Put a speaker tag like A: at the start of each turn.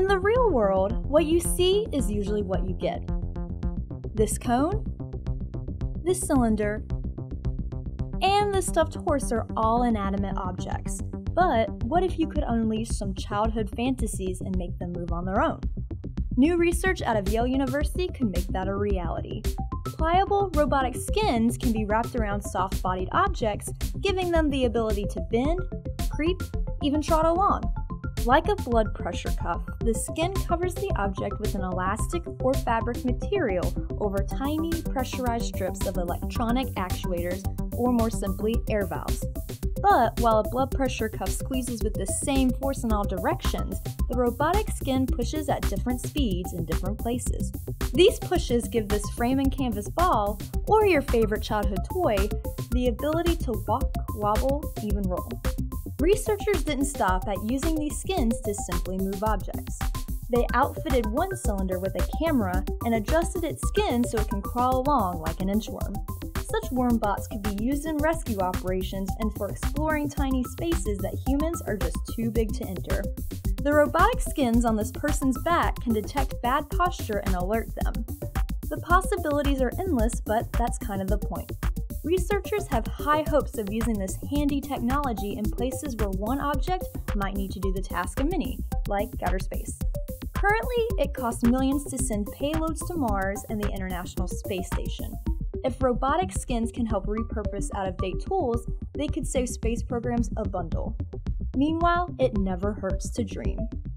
A: In the real world, what you see is usually what you get. This cone, this cylinder, and this stuffed horse are all inanimate objects. But what if you could unleash some childhood fantasies and make them move on their own? New research out of Yale University could make that a reality. Pliable robotic skins can be wrapped around soft-bodied objects, giving them the ability to bend, creep, even trot along. Like a blood pressure cuff, the skin covers the object with an elastic or fabric material over tiny pressurized strips of electronic actuators, or more simply, air valves. But while a blood pressure cuff squeezes with the same force in all directions, the robotic skin pushes at different speeds in different places. These pushes give this frame and canvas ball, or your favorite childhood toy, the ability to walk, wobble, even roll. Researchers didn't stop at using these skins to simply move objects. They outfitted one cylinder with a camera and adjusted its skin so it can crawl along like an inchworm. Such worm bots could be used in rescue operations and for exploring tiny spaces that humans are just too big to enter. The robotic skins on this person's back can detect bad posture and alert them. The possibilities are endless, but that's kind of the point. Researchers have high hopes of using this handy technology in places where one object might need to do the task of many, like outer space. Currently, it costs millions to send payloads to Mars and the International Space Station. If robotic skins can help repurpose out-of-date tools, they could save space programs a bundle. Meanwhile, it never hurts to dream.